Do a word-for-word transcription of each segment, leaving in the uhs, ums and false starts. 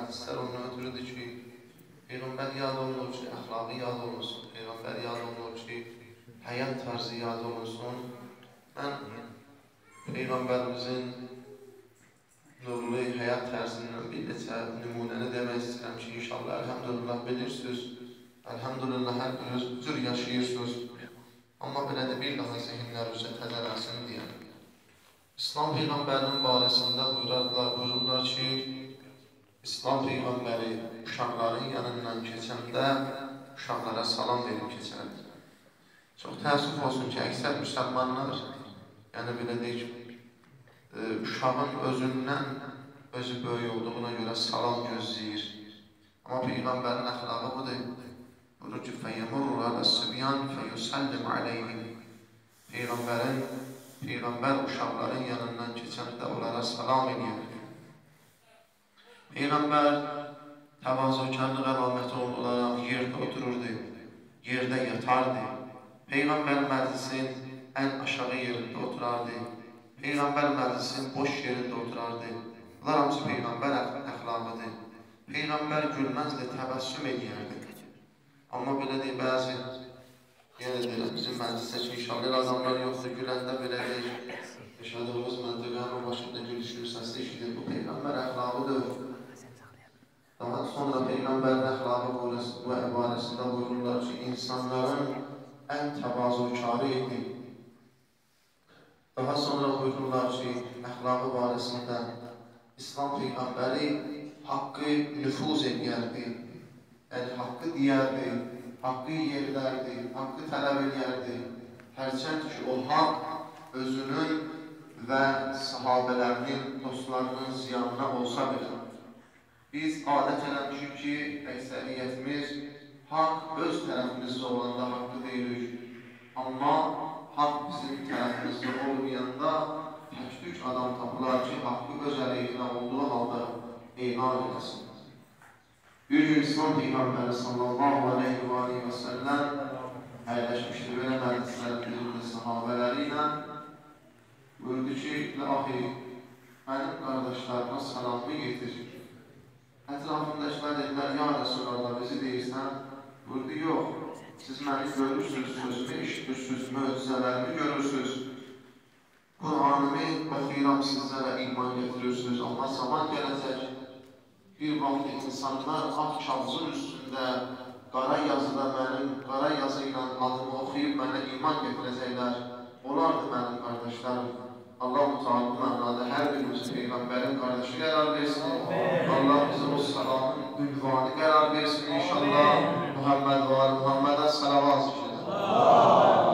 hədislər ondan ötürüdür ki, Peyğəmbər yad olunur ki, əxlaqı yad olunsun, Peyğəmbər yad olunur ki, həyat tarzı yad olunsun. Mən Peyğəmbərimizin nurlu həyat tərzindən bir neçə nümunəni demək istəyirəm ki, inşallah, əlhəmdülillah bilirsiniz, əlhəmdülillah hər bir cür yaşayırsınız. Amma belə də bir daha zehinlərinizə təzələnsin deyəm. İslam Peyğəmbərinin barəsində buyurarlar, buyururlar ki, İslam Peyğəmbəri uşaqların yanından keçəndə uşaqlara salam verib keçərdir. Çox təəssüf olsun ki, əksər müsəlmanlar, yəni belə deyək, uşağın özündən, özü böyük olduğuna görə salam gözləyir. Amma Peyğəmbərin əxlaqı budur. Buyurur ki, فَيَمُرُّ عَلَى السِّبْيَانِ فَيُسَلِّمْ عَلَيْهِمْ Peyğəmbərin, Peyğəmbər uşaqların yanından keçəndə onlara salam edir. Peyğəmbər təvazökarlıq əlaməti olaraq yerdə otururdu, yerdə yatardı. Peyğəmbər məclisin ən aşağı yerində oturardı. Peyğəmbər məclisin boş yerində oturardı. Bunlar hamısı Peyğəmbər əxlaqıdır. Peyğəmbər gülməzlə təbəssüm edirdi. Amma belə deyil, bəzi yenə deyirəm, bizim məclisə ki, inşallah adamlar yoxdur, güləndə belə deyil. Yaşadığımız məntəqənin başında gülüşür, səsli işidir. Bu Peyğəmbər əxlaqıdır. Daha sonra Peyğəmbərin əxlaqı bu əbarəsində buyururlar ki, insanların ən təvazökarı idi. Daha sonra buyururlar ki, əxlaqı barəsində İslam Peyğəmbəri haqqı nüfuz edərdi. Yəni, haqqı deyərdi, haqqı yerlərdi, haqqı tələb edərdi. Hərçənd ki, o haqq özünün və sahabələrinin, dostlarının ziyanına olsa belə. Biz adət eləmişik ki, əksəriyyətimiz haqq öz tərəfimizdə olanda haqqı deyirik. Amma haqq bizim tərəfimizdə olmayanda tək-tük adam tapılar ki, haqqı öz əleyhinə olduğu halda elan edəsin. Bir gün İslam Peyğəmbəri sallallahu aleyhi və aleyhi və səlləm əyləşmişdir belə məclislərin birində sahabələri ilə. Buyurdu ki, ilahi, mənim qardaşlarıma salamı getir. Ətrafındakılar dedilər, ya Rəsulallah, bizi deyirsən? Buyurdu, yox, siz məni görürsünüz, sözümü işitirsiniz, möcüzələrimi görürsünüz. Qur'anımı oxuyuram sizlərə iman getirirsiniz, amma zaman gələcək. Bir vaxt insanlar ağ kağızın üstündə qara yazıda mənim, qara yazı ilə adımı oxuyub mənə iman getirəcəklər. Onlardır mənim qardaşlarım. Allah-u Teala bu mənada hər birimizi Peyğəmbərin qardaşı qərar versin. Allah bizi o salamın ünvanı qərar versin inşallah. Muhammed və Muhammedə salavat zikr.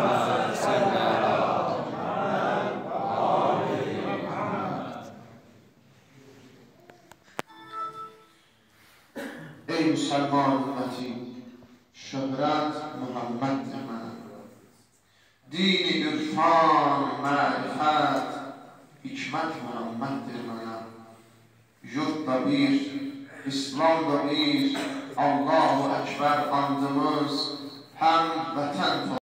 Ey Müslüman ümməti, şöhrət Muhammeddir mənə. Dini ürfan, mərifət, hikmət Muhammeddir mənə. Yurt da bir, İslam da bir, Allahu Ekber andımız, həm vətən